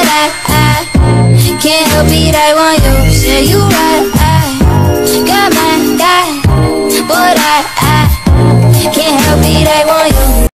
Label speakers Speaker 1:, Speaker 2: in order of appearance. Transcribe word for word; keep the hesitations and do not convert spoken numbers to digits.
Speaker 1: I, I can't help it, I want you. Say you right, I got my guy, but I, I can't help it, I want you.